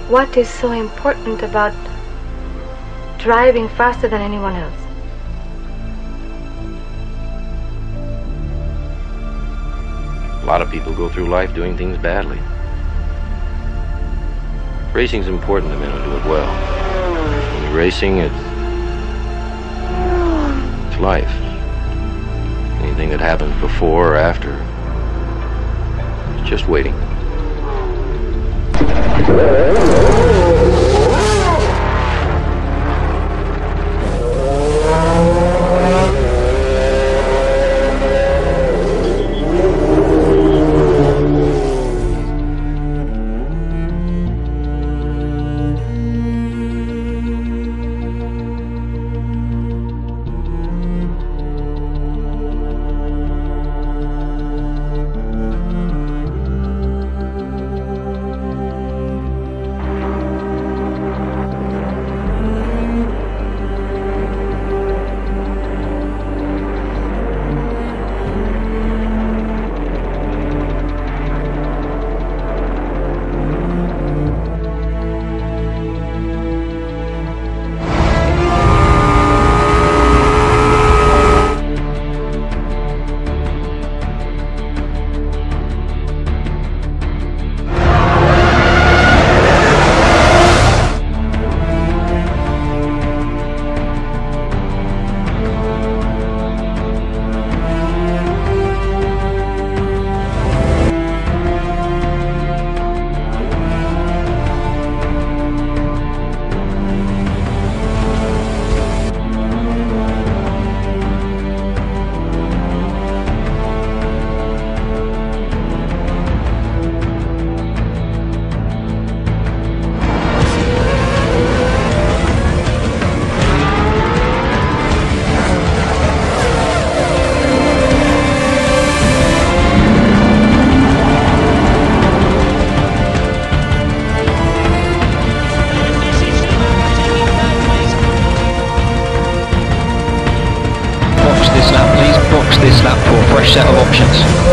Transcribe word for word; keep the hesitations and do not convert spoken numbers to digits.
What is so important about driving faster than anyone else? A lot of people go through life doing things badly. Racing's important to men who do it well. When you're racing, it's, it's life. Anything that happens before or after, it's just waiting. This lap for a fresh set of options.